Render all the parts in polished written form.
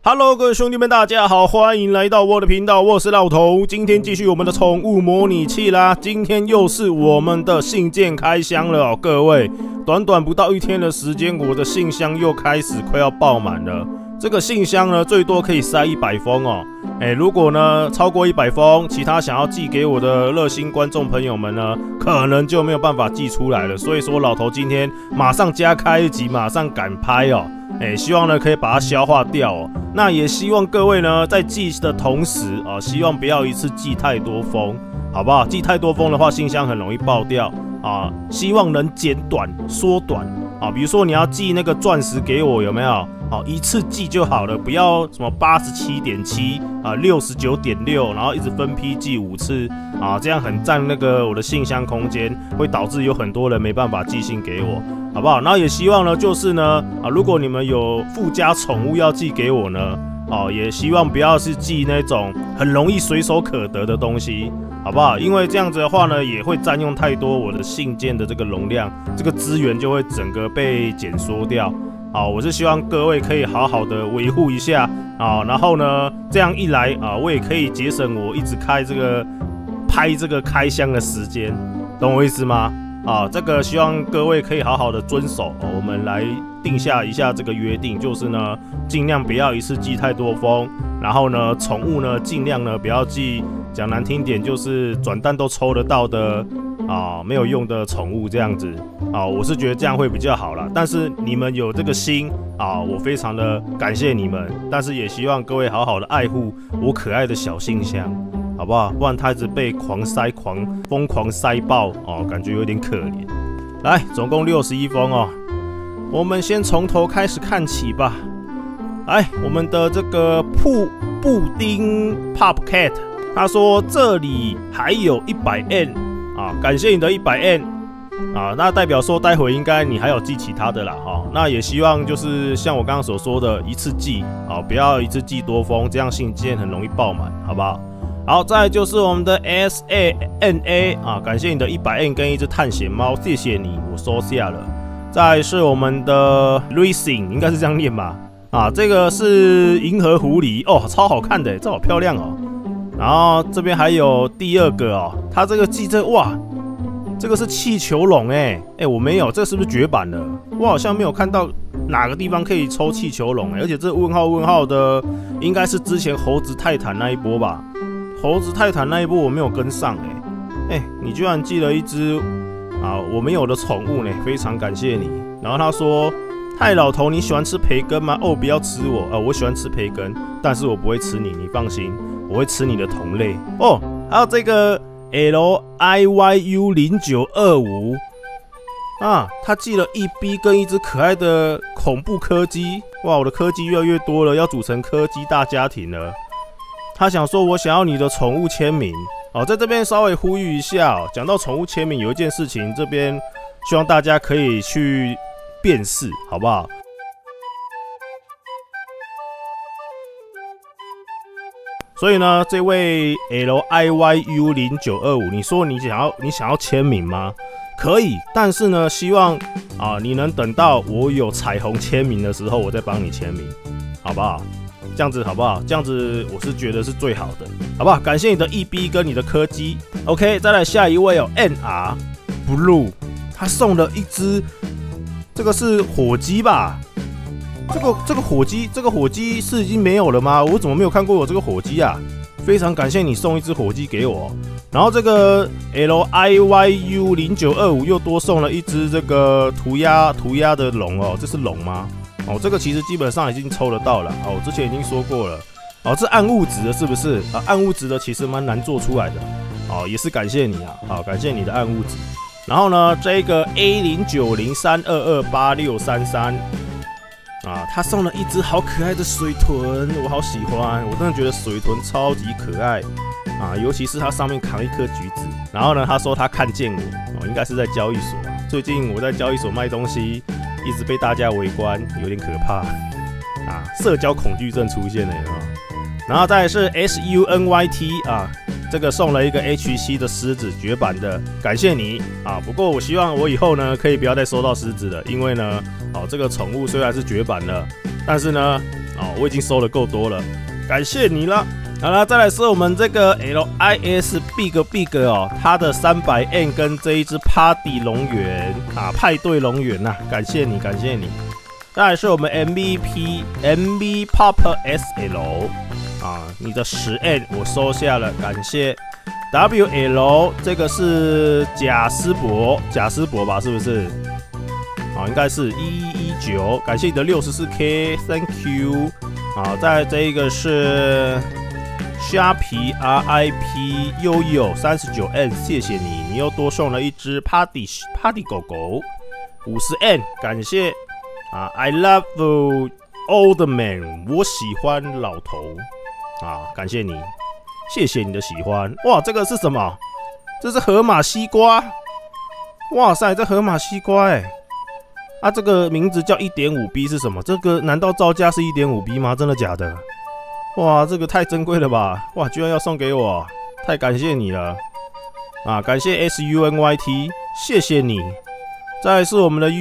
Hello， 各位兄弟们，大家好，欢迎来到我的频道，我是老头。今天继续我们的宠物模拟器啦。今天又是我们的信件开箱了哦，各位，短短不到1天的时间，我的信箱又开始快要爆满了。这个信箱呢，最多可以塞100封哦。如果呢超过100封，其他想要寄给我的热心观众朋友们呢，可能就没有办法寄出来了。所以说，老头今天马上加开一集，马上赶拍哦。希望呢可以把它消化掉哦。那也希望各位呢在寄的同时啊，希望不要一次寄太多封，好不好？寄太多封的话，信箱很容易爆掉啊。希望能减短、缩短啊。比如说你要寄那个钻石给我，有没有？好，一次寄就好了，不要什么87.7啊、69.6，然后一直分批寄5次啊，这样很占那个我的信箱空间，会导致有很多人没办法寄信给我，好不好？然后也希望呢，就是呢啊，如果你们有附加宠物要寄给我呢，哦，也希望不要是寄那种很容易随手可得的东西，好不好？因为这样子的话呢，也会占用太多我的信件的这个容量，这个资源就会整个被减缩掉。好，我是希望各位可以好好的维护一下啊，然后呢，这样一来啊，我也可以节省我一直拍这个开箱的时间，懂我意思吗？啊，这个希望各位可以好好的遵守，我们来定下一下这个约定，就是呢，尽量不要一次寄太多封，然后呢，宠物呢尽量呢不要寄，讲难听点就是转蛋都抽得到的啊，没有用的宠物这样子啊，我是觉得这样会比较好啦。但是你们有这个心啊，我非常的感谢你们，但是也希望各位好好的爱护我可爱的小信箱。好不好？不然它一直被疯狂塞爆哦，感觉有点可怜。来，总共61封哦，我们先从头开始看起吧。来，我们的这个布丁 Pop Cat， 他说这里还有100N 啊，感谢你的100N 啊，那代表说待会应该你还有寄其他的啦哈。那也希望就是像我刚刚所说的，一次寄啊，不要一次寄多封，这样信件很容易爆满，好不好？好，再来就是我们的 SANA 啊，感谢你的100N 跟一只探险猫，谢谢你，我收下了。再来是我们的 Racing， 应该是这样念吧？啊，这个是银河狐狸哦，超好看的，这好漂亮哦。然后这边还有第2个哦，它这个寄这哇，这个是气球龙我没有，这是不是绝版了？我好像没有看到哪个地方可以抽气球龙而且这问号的应该是之前猴子泰坦那一波吧。猴子泰坦那一波我没有跟上你居然寄了一只啊我没有的宠物呢，非常感谢你。然后他说：“嗨老头，你喜欢吃培根吗？”哦，不要吃我我喜欢吃培根，但是我不会吃你，你放心，我会吃你的同类哦。还有这个 LIYU0925啊，他寄了1B 跟一只可爱的恐怖柯基，哇，我的柯基越来越多了，要组成柯基大家庭了。他想说，我想要你的宠物签名哦，在这边稍微呼吁一下哦。讲到宠物签名，有一件事情，这边希望大家可以去辨识，好不好？所以呢，这位 LIYU0925， 你说你想要签名吗？可以，但是呢，希望啊你能等到我有彩虹签名的时候，我再帮你签名，好不好？这样子好不好？这样子我是觉得是最好的，好不好？感谢你的1B 跟你的柯基。OK， 再来下一位哦 ，NR Blue， 他送了一只，这个是火鸡吧？这个火鸡是已经没有了吗？我怎么没有看过有这个火鸡啊？非常感谢你送一只火鸡给我。然后这个 LIYU0925 又多送了一只这个涂鸦的龙哦，这是龙吗？哦，这个其实基本上已经抽得到了哦，我之前已经说过了哦，这暗物质的是不是啊？暗物质的其实蛮难做出来的哦，也是感谢你啊，好，感谢你的暗物质。然后呢，这个 A09032286633啊，他送了一只好可爱的水豚，我好喜欢，我真的觉得水豚超级可爱啊，尤其是它上面扛一颗橘子。然后呢，他说他看见我哦，应该是在交易所啊，最近我在交易所卖东西。一直被大家围观，有点可怕啊！社交恐惧症出现了啊！然后再来是 SUNYT 啊，这个送了一个 HC 的狮子绝版的，感谢你啊！不过我希望我以后呢可以不要再收到狮子了，因为呢，这个宠物虽然是绝版了， 但是呢，我已经收的够多了，感谢你了。好了，再来是我们这个 LIS Big 哦，它的300N 跟这一只 Party 龙源啊，派对龙源呐，感谢你，感谢你。再来是我们 MV Pop SL 啊，你的10N 我收下了，感谢。WL 这个是贾斯伯吧，是不是？应该是1119，感谢你的64K，Thank you。再来这一个是虾皮 RIP 悠悠39N， 谢谢你，你又多送了一只 Party 狗狗50N， 感谢。I love the old man， 我喜欢老头感谢你，谢谢你的喜欢。哇，这个是什么？这是河马西瓜。哇塞，这河马西瓜这个名字叫 1.5B 是什么？这个难道造价是 1.5B 吗？真的假的？哇，这个太珍贵了吧！哇，居然要送给我，太感谢你了感谢 SUNYT， 谢谢你。再来是我们的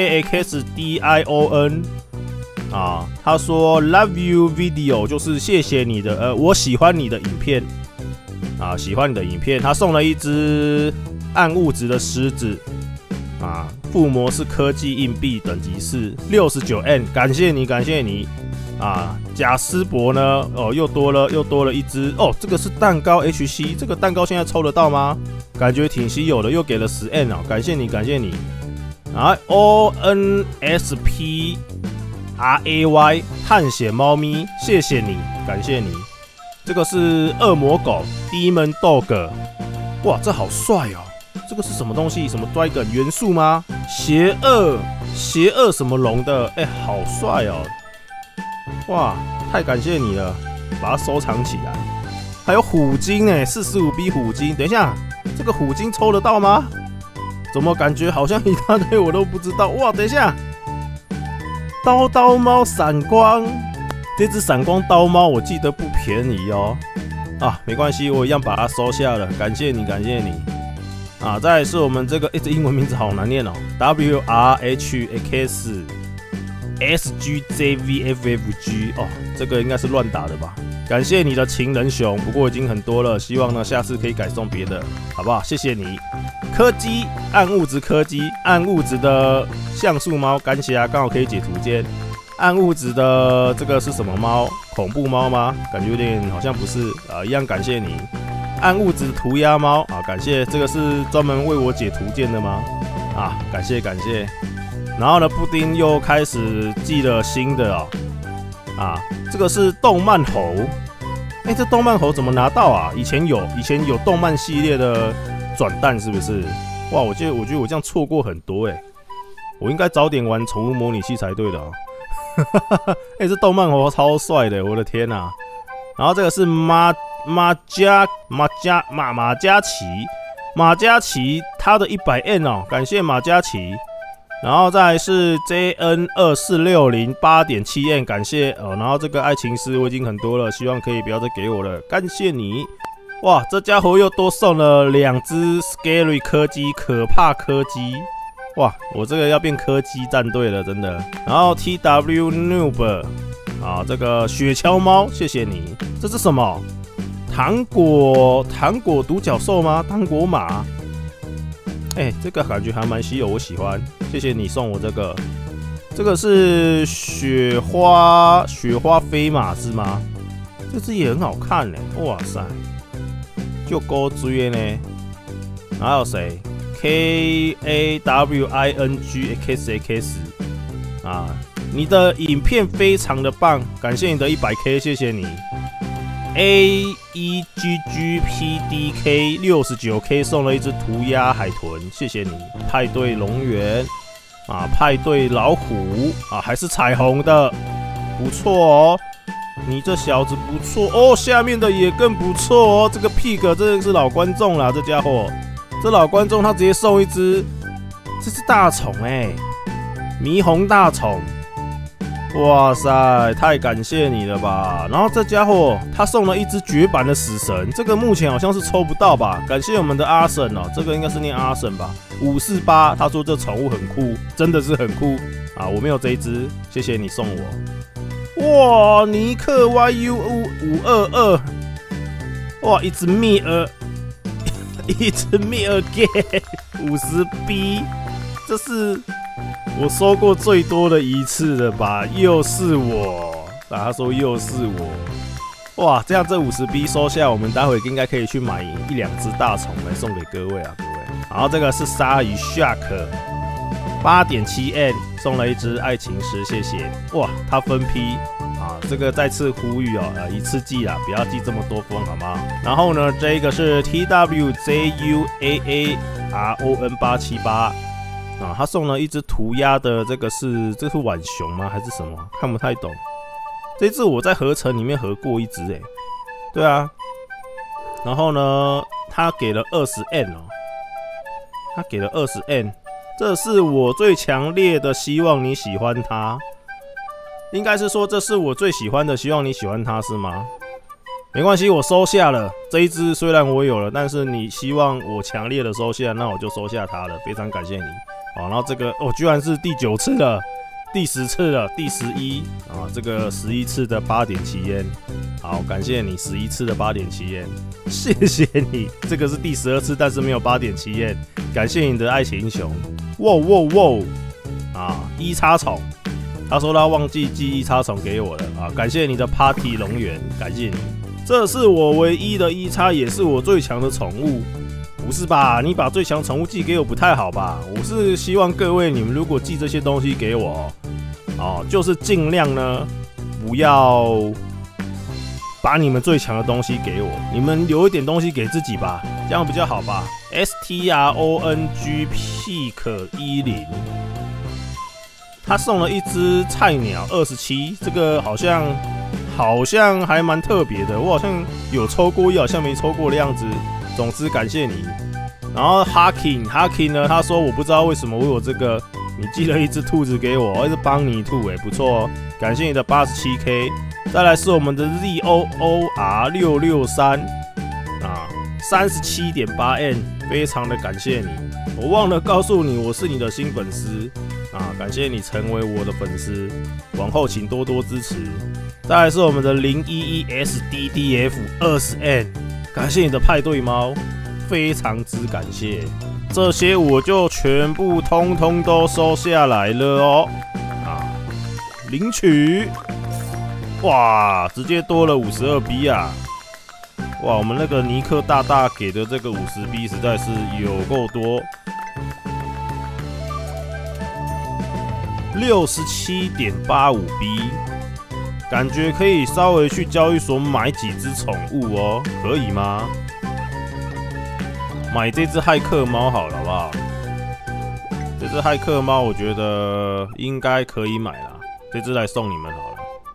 UKXDION 他说 Love you video 就是谢谢你的，我喜欢你的影片喜欢你的影片。他送了一只暗物质的狮子附魔是科技硬币，等级是69N， 感谢你，感谢你贾斯伯呢又多了一只这个是蛋糕 HC， 这个蛋糕现在抽得到吗？感觉挺稀有的，又给了10N感谢你，感谢你。ONSPRAY 探险猫咪，谢谢你，感谢你。这个是恶魔狗 Demon Dog， 哇，这好帅哦！这个是什么东西？什么 Dragon 元素吗？邪恶什么龙的？好帅哦！哇，太感谢你了，把它收藏起来。还有虎鲸45B 虎鲸，等一下，这个虎鲸抽得到吗？怎么感觉好像一大堆我都不知道？哇，等一下，刀猫闪光，这只闪光刀猫我记得不便宜哦。没关系，我一样把它收下了，感谢你，感谢你。再来是我们这个这英文名字好难念哦 ，WRHXSGJVFFG 这个应该是乱打的吧？感谢你的情人熊，不过已经很多了，希望呢下次可以改送别的，好不好？谢谢你。柯基暗物质的像素猫，感谢刚好可以解图鉴。暗物质的这个是什么猫？恐怖猫吗？感觉有点好像不是一样感谢你。暗物质涂鸦猫感谢，这个是专门为我解图鉴的吗？感谢感谢。然后呢，布丁又开始寄了新的这个是动漫猴。这动漫猴怎么拿到以前有动漫系列的转蛋是不是？哇，我觉得我这样错过很多我应该早点玩宠物模拟器才对的这动漫猴超帅的，我的天哪！然后这个是马加奇，他的100N感谢马加奇。然后再来是 JN2460 8.7N， 感谢然后这个爱情诗我已经很多了，希望可以不要再给我了，感谢你。哇，这家伙又多送了2只 Scary 柯基，可怕柯基。哇，我这个要变柯基战队了，真的。然后 TW Noob 这个雪橇猫，谢谢你。这是什么？糖果独角兽吗？糖果马？这个感觉还蛮稀有，我喜欢。谢谢你送我这个。这个是雪花飞马是吗？这只也很好看哇塞，就高追呢。还有谁 ？KAWINGXX 你的影片非常的棒，感谢你的100K， 谢谢你。AEGGPDK 69K 送了一只涂鸦海豚，谢谢你。派对龙源派对老虎还是彩虹的，不错哦。你这小子不错哦，下面的也更不错哦。这个 Pig 真的是老观众啦，这家伙，这老观众他直接送一只，这是大宠霓虹大宠。哇塞，太感谢你了吧！然后这家伙他送了一只绝版的死神，这个目前好像是抽不到吧？感谢我们的阿神这个应该是念阿神吧？548，他说这宠物很酷，真的是很酷我没有这一只，谢谢你送我。 哇，尼克 YU522，哇，一直灭again 50B， 这是我收过最多的一次了吧？又是我，他说又是我，哇，这样这50B 收下，我们待会应该可以去买1、2只大虫来送给各位啊，各位。然后这个是鲨鱼 Shark 8.7N 送了一只爱情诗，谢谢。哇，它分批啊，这个再次呼吁哦，一次寄啦，不要寄这么多封好吗？然后呢，这个是 TWJUAARON878 啊，他送了一只涂鸦的，这是浣熊吗？还是什么？看不太懂。这只我在合成里面合过一只欸，对啊。然后呢，他给了20N 哦，他给了20N。这是我最强烈的希望你喜欢它，应该是说这是我最喜欢的，希望你喜欢它是吗？没关系，我收下了这一只，虽然我有了，但是你希望我强烈的收下，那我就收下它了，非常感谢你。好，然后这个居然是第9次了，第10次了，第11啊，这个11次的8.7烟，好，感谢你11次的8.7烟，谢谢你。这个是第12次，但是没有8.7烟，感谢你的爱情英雄。哇哇哇！啊，一叉虫，他说他忘记寄一叉虫给我了啊！感谢你的 Party 龙源，感谢你。这是我唯一的一叉，也是我最强的宠物，不是吧？你把最强宠物寄给我不太好吧？我是希望各位你们如果寄这些东西给我，哦，就是尽量呢不要把你们最强的东西给我，你们留一点东西给自己吧，这样比较好吧。STRONGPEAK10，他送了一只菜鸟27，这个好像还蛮特别的，我好像有抽过，也好像没抽过的样子。总之感谢你。然后 Hacking 呢，他说我不知道为什么我有这个，你寄了一只兔子给我，一只邦尼兔，不错哦，感谢你的87K。再来是我们的 ZOOR663 啊，37.8N， 非常的感谢你。我忘了告诉你，我是你的新粉丝啊，感谢你成为我的粉丝，往后请多多支持。再来是我们的 011SDDF20N， 感谢你的派对猫，非常之感谢。这些我就全部通通都收下来了哦，啊，领取。哇，直接多了52B 啊！哇，我们那个尼克大大给的这个50B 实在是有够多。67.85B， 感觉可以稍微去交易所买几只宠物哦，可以吗？买这只骇客猫好了，好不好？这只骇客猫我觉得应该可以买啦，这只来送你们好了。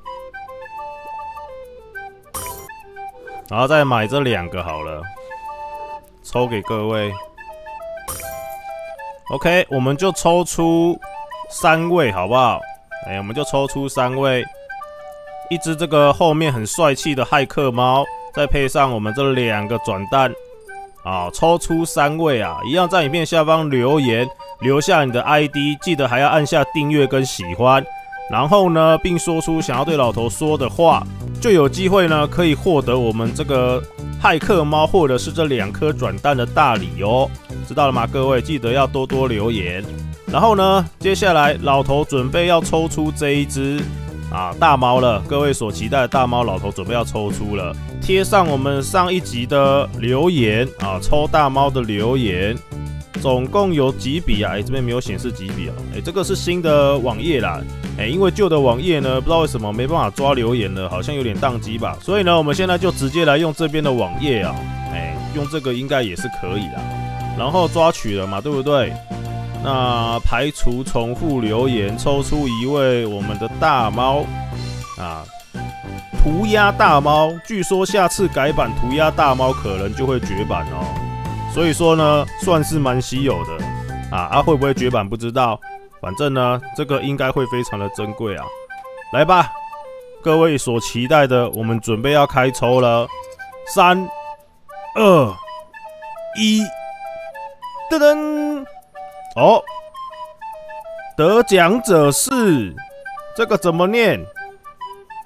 然后再买这2个好了，抽给各位。OK， 我们就抽出3位，好不好？我们就抽出3位，一只这个后面很帅气的骇客猫，再配上我们这2个转蛋，啊，抽出3位啊！一样在影片下方留言，留下你的 ID， 记得还要按下订阅跟喜欢，然后呢，并说出想要对老头说的话。就有机会呢，可以获得我们这个骇客猫，或者是这2颗转蛋的大礼哦，知道了吗？各位记得要多多留言。然后呢，接下来老头准备要抽出这一只大猫了，各位所期待的大猫，老头准备要抽出了。贴上我们上一集的留言啊，抽大猫的留言，总共有几笔啊？这边没有显示几笔哦。这个是新的网页啦。因为旧的网页呢，不知道为什么没办法抓留言了，好像有点宕机吧。所以呢，我们现在就直接来用这边的网页啊，用这个应该也是可以啦。然后抓取了嘛，对不对？那排除重复留言，抽出1位我们的大猫啊，涂鸦大猫。据说下次改版涂鸦大猫可能就会绝版哦，所以说呢，算是蛮稀有的啊。会不会绝版不知道。反正呢，这个应该会非常的珍贵啊！来吧，各位所期待的，我们准备要开抽了。3、2、1，噔噔！哦，得奖者是这个怎么念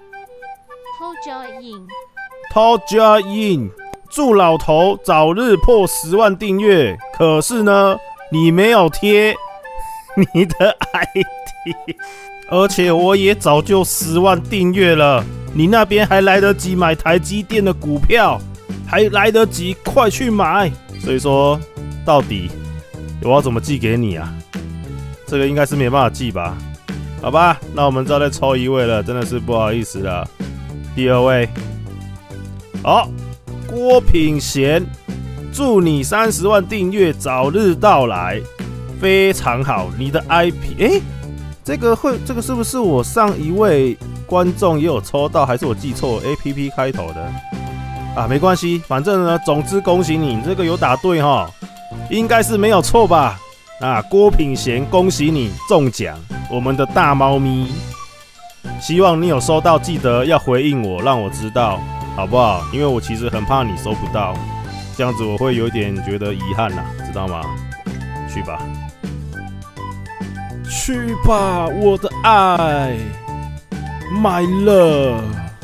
Toja In， 祝老头早日破10万订阅。可是呢，你没有贴你的 ID， 而且我也早就10万订阅了，你那边还来得及买台积电的股票，还来得及，快去买。所以说，到底我要怎么寄给你啊？这个应该是没办法寄吧？好吧，那我们再来抽一位了，真的是不好意思了。第2位，好，郭品贤，祝你30万订阅早日到来，非常好。你的 IP， 这个是不是我上一位观众也有抽到，还是我记错 ？APP 开头的啊，没关系，反正呢，总之恭喜你，这个有打对哈，应该是没有错吧？啊，郭品贤，恭喜你中奖，我们的大猫咪。希望你有收到，记得要回应我，让我知道，好不好？因为我其实很怕你收不到，这样子我会有点觉得遗憾啦，知道吗？去吧，去吧，我的爱 ，My love。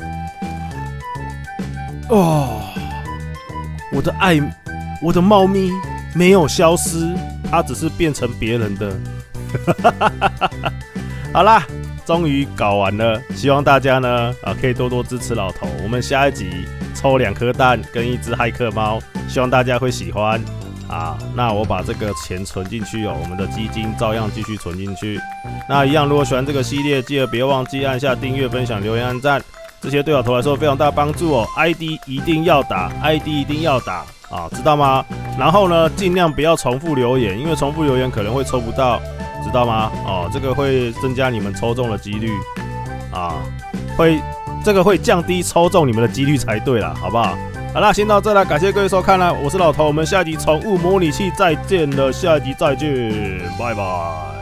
哦，我的爱，我的猫咪没有消失，它只是变成别人的。好啦，终于搞完了，希望大家呢可以多多支持老头。我们下一集抽2颗蛋跟1只骇客猫，希望大家会喜欢啊。那我把这个钱存进去哦，我们的基金照样继续存进去。那一样，如果喜欢这个系列，记得别忘记按下订阅、分享、留言、按赞。这些对老头来说有非常大的帮助哦。ID 一定要打 ，ID 一定要打啊，知道吗？然后呢，尽量不要重复留言，因为重复留言可能会抽不到，知道吗？哦，这个会增加你们抽中的几率啊，这个会降低抽中你们的几率才对啦，好不好？好啦，先到这了，感谢各位收看啦，我是老头，我们下集宠物模拟器再见了，下集再见，拜拜。